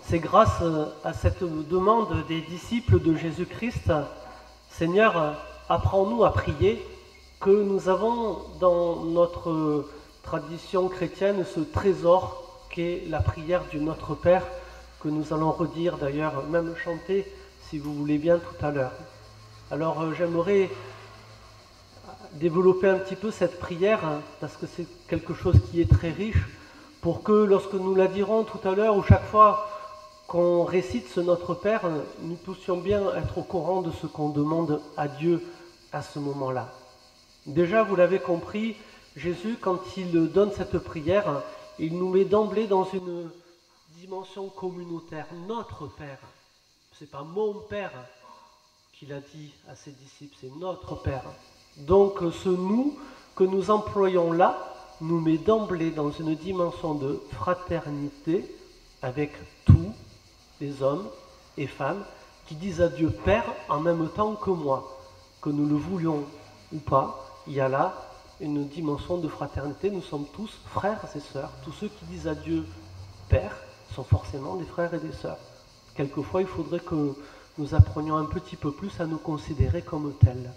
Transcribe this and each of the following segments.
C'est grâce à cette demande des disciples de Jésus-Christ, Seigneur, apprends-nous à prier, que nous avons dans notre tradition chrétienne ce trésor qu'est la prière du Notre Père, que nous allons redire d'ailleurs, même chanter si vous voulez bien tout à l'heure. Alors j'aimerais développer un petit peu cette prière, parce que c'est quelque chose qui est très riche, pour que lorsque nous la dirons tout à l'heure, ou chaque fois qu'on récite ce Notre Père, nous puissions bien être au courant de ce qu'on demande à Dieu à ce moment-là. Déjà, vous l'avez compris, Jésus, quand il donne cette prière, il nous met d'emblée dans une dimension communautaire. Notre Père, c'est pas mon Père qu'il a dit à ses disciples, c'est notre Père. Donc ce nous que nous employons là nous met d'emblée dans une dimension de fraternité avec tous les hommes et femmes qui disent à Dieu Père en même temps que moi. Que nous le voulions ou pas, il y a là une dimension de fraternité. Nous sommes tous frères et sœurs. Tous ceux qui disent à Dieu Père sont forcément des frères et des sœurs. Quelquefois, il faudrait que nous apprenions un petit peu plus à nous considérer comme tels.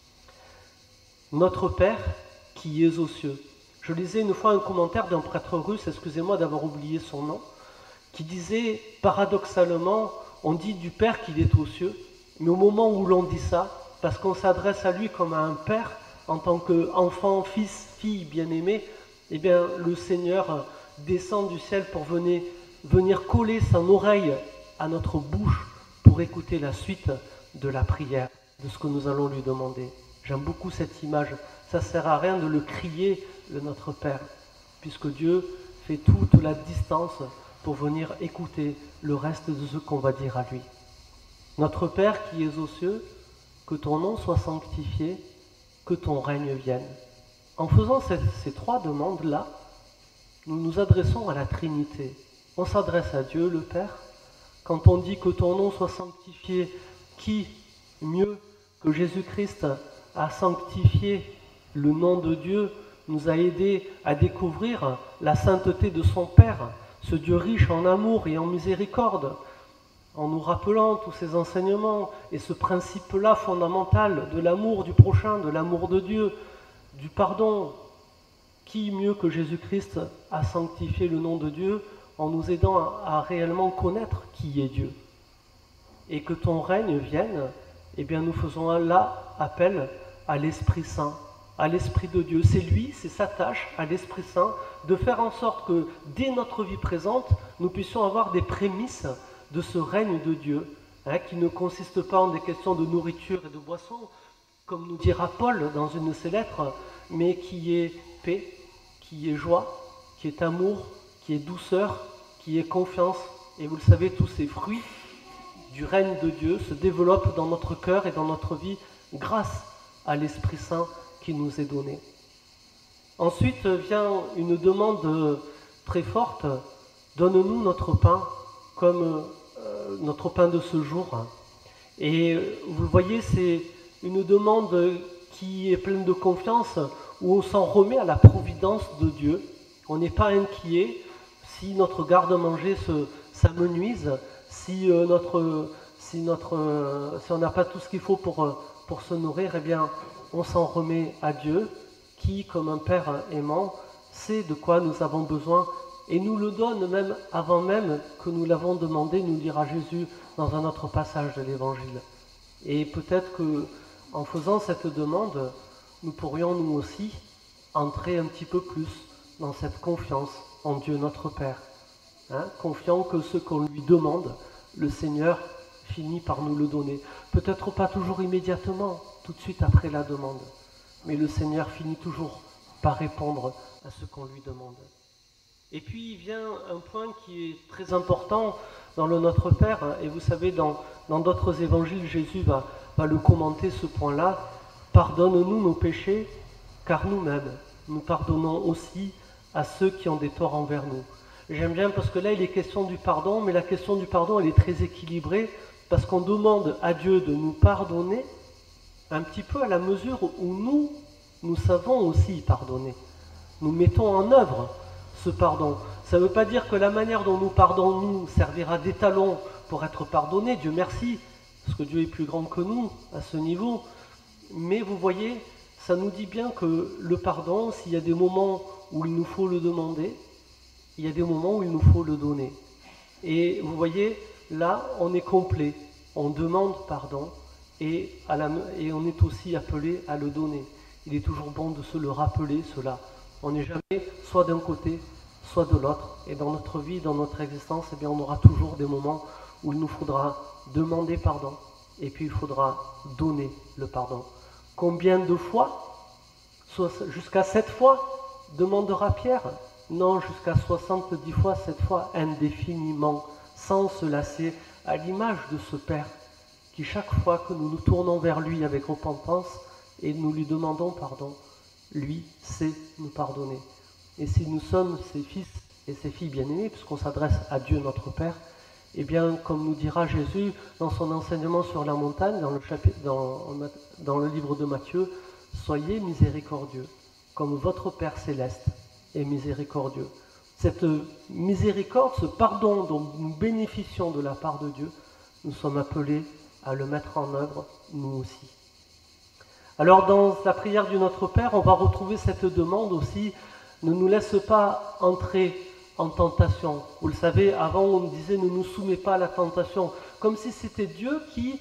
Notre Père qui es aux cieux. Je lisais une fois un commentaire d'un prêtre russe, excusez-moi d'avoir oublié son nom, qui disait, paradoxalement, on dit du Père qu'il est aux cieux, mais au moment où l'on dit ça, parce qu'on s'adresse à lui comme à un Père, en tant qu'enfant, fils, fille bien-aimé, eh bien le Seigneur descend du ciel pour venir coller son oreille à notre bouche pour écouter la suite de la prière, de ce que nous allons lui demander. J'aime beaucoup cette image. Ça ne sert à rien de le crier, le Notre Père, puisque Dieu fait toute la distance pour venir écouter le reste de ce qu'on va dire à lui. Notre Père qui es aux cieux, que ton nom soit sanctifié, que ton règne vienne. En faisant ces trois demandes-là, nous nous adressons à la Trinité. On s'adresse à Dieu, le Père. Quand on dit que ton nom soit sanctifié, qui mieux que Jésus-Christ a sanctifié le nom de Dieu, nous a aidés à découvrir la sainteté de son Père, ce Dieu riche en amour et en miséricorde, en nous rappelant tous ces enseignements et ce principe-là fondamental de l'amour du prochain, de l'amour de Dieu, du pardon. Qui mieux que Jésus-Christ a sanctifié le nom de Dieu en nous aidant à réellement connaître qui est Dieu. Et que ton règne vienne, eh bien nous faisons là appel à l'Esprit Saint, à l'Esprit de Dieu. C'est lui, c'est sa tâche, à l'Esprit Saint, de faire en sorte que dès notre vie présente, nous puissions avoir des prémices de ce règne de Dieu, qui ne consiste pas en des questions de nourriture et de boisson, comme nous dira Paul dans une de ses lettres, mais qui est paix, qui est joie, qui est amour, qui est douceur, qui est confiance. Et vous le savez, tous ces fruits du règne de Dieu se développent dans notre cœur et dans notre vie grâce à l'Esprit Saint qui nous est donné. Ensuite vient une demande très forte, donne-nous notre pain comme notre pain de ce jour. Et vous le voyez, c'est une demande qui est pleine de confiance, où on s'en remet à la providence de Dieu. On n'est pas inquiet si notre garde-manger s'amenuise, si on n'a pas tout ce qu'il faut pour se nourrir, eh bien, on s'en remet à Dieu, qui, comme un Père aimant, sait de quoi nous avons besoin et nous le donne même avant même que nous l'avons demandé, nous dira Jésus dans un autre passage de l'Évangile. Et peut-être qu'en faisant cette demande, nous pourrions nous aussi entrer un petit peu plus dans cette confiance en Dieu notre Père, confiant que ce qu'on lui demande, le Seigneur finit par nous le donner. Peut-être pas toujours immédiatement, tout de suite après la demande, mais le Seigneur finit toujours par répondre à ce qu'on lui demande. Et puis il vient un point qui est très important dans le Notre Père, et vous savez, dans d'autres évangiles, Jésus va le commenter ce point-là. Pardonne-nous nos péchés, car nous-mêmes, nous pardonnons aussi à ceux qui ont des torts envers nous. J'aime bien parce que là, il est question du pardon, mais la question du pardon, elle est très équilibrée, parce qu'on demande à Dieu de nous pardonner un petit peu à la mesure où nous savons aussi pardonner. Nous mettons en œuvre ce pardon. Ça ne veut pas dire que la manière dont nous pardonnons servira d'étalon pour être pardonné, Dieu merci, parce que Dieu est plus grand que nous à ce niveau. Mais vous voyez, ça nous dit bien que le pardon, s'il y a des moments où il nous faut le demander, il y a des moments où il nous faut le donner. Et vous voyez, là, on est complet, on demande pardon et on est aussi appelé à le donner. Il est toujours bon de se le rappeler, cela. On n'est jamais soit d'un côté, soit de l'autre. Et dans notre vie, dans notre existence, eh bien, on aura toujours des moments où il nous faudra demander pardon et puis il faudra donner le pardon. Combien de fois? Jusqu'à 7 fois demandera Pierre? Non, jusqu'à 70 fois, 7 fois, indéfiniment, sans se lasser, à l'image de ce Père, qui chaque fois que nous nous tournons vers lui avec repentance et nous lui demandons pardon, lui sait nous pardonner. Et si nous sommes ses fils et ses filles bien-aimés, puisqu'on s'adresse à Dieu notre Père, eh bien, comme nous dira Jésus dans son enseignement sur la montagne, dans le livre de Matthieu, soyez miséricordieux, comme votre Père céleste est miséricordieux. Cette miséricorde, ce pardon dont nous bénéficions de la part de Dieu, nous sommes appelés à le mettre en œuvre, nous aussi. Alors, dans la prière du Notre Père, on va retrouver cette demande aussi, ne nous laisse pas entrer en tentation. Vous le savez, avant on disait ne nous soumets pas à la tentation, comme si c'était Dieu qui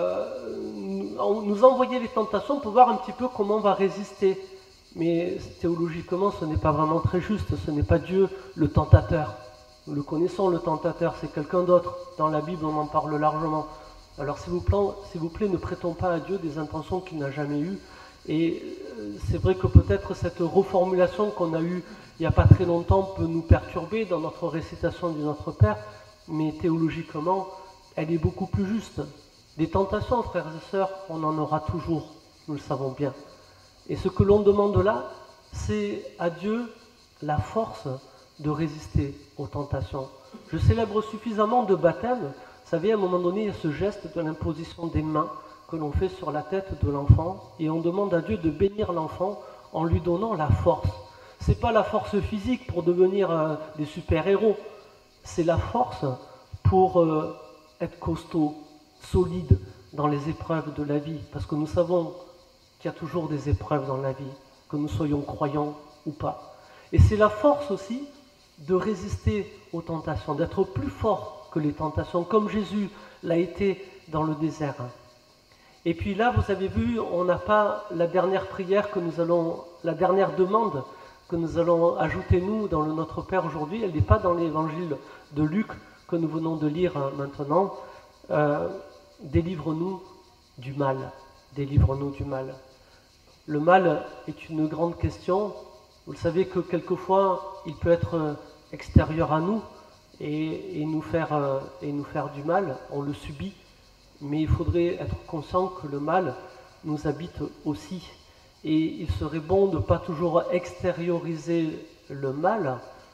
nous envoyait les tentations pour voir un petit peu comment on va résister. Mais théologiquement, ce n'est pas vraiment très juste, ce n'est pas Dieu le tentateur. Nous le connaissons, le tentateur, c'est quelqu'un d'autre. Dans la Bible, on en parle largement. Alors s'il vous plaît, ne prêtons pas à Dieu des intentions qu'il n'a jamais eues. Et c'est vrai que peut-être cette reformulation qu'on a eue il n'y a pas très longtemps peut nous perturber dans notre récitation du Notre Père, mais théologiquement, elle est beaucoup plus juste. Des tentations, frères et sœurs, on en aura toujours, nous le savons bien. Et ce que l'on demande là, c'est à Dieu la force de résister aux tentations. Je célèbre suffisamment de baptêmes. Vous savez, à un moment donné, il y a ce geste de l'imposition des mains que l'on fait sur la tête de l'enfant, et on demande à Dieu de bénir l'enfant en lui donnant la force. Ce n'est pas la force physique pour devenir des super-héros, c'est la force pour être costaud, solide dans les épreuves de la vie, parce que nous savons qu'il y a toujours des épreuves dans la vie, que nous soyons croyants ou pas. Et c'est la force aussi de résister aux tentations, d'être plus fort que les tentations, comme Jésus l'a été dans le désert. Et puis là, vous avez vu, on n'a pas la dernière prière la dernière demande que nous allons ajouter nous dans le Notre Père aujourd'hui, elle n'est pas dans l'évangile de Luc que nous venons de lire maintenant. Délivre-nous du mal, délivre-nous du mal. Le mal est une grande question. Vous le savez que quelquefois, il peut être extérieur à nous et nous faire du mal, on le subit. Mais il faudrait être conscient que le mal nous habite aussi. Et il serait bon de ne pas toujours extérioriser le mal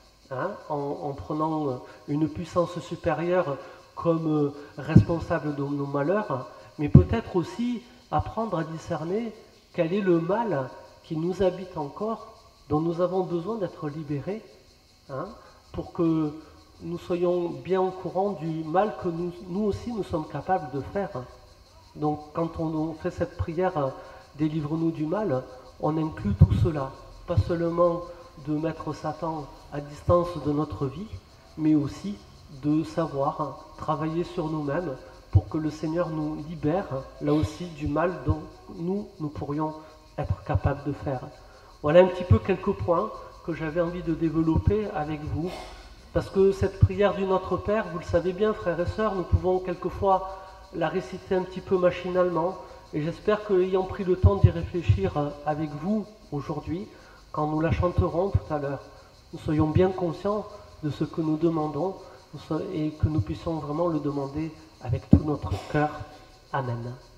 en prenant une puissance supérieure comme responsable de nos malheurs, mais peut-être aussi apprendre à discerner quel est le mal qui nous habite encore, dont nous avons besoin d'être libérés, pour que nous soyons bien au courant du mal que nous aussi nous sommes capables de faire. Donc quand on fait cette prière, délivre-nous du mal, on inclut tout cela, pas seulement de mettre Satan à distance de notre vie, mais aussi de savoir travailler sur nous-mêmes pour que le Seigneur nous libère, là aussi, du mal dont nous pourrions être capables de faire. Voilà un petit peu quelques points que j'avais envie de développer avec vous, parce que cette prière du Notre Père, vous le savez bien, frères et sœurs, nous pouvons quelquefois la réciter un petit peu machinalement, et j'espère qu'ayant pris le temps d'y réfléchir avec vous aujourd'hui, quand nous la chanterons tout à l'heure, nous soyons bien conscients de ce que nous demandons et que nous puissions vraiment le demander avec tout notre cœur. Amen.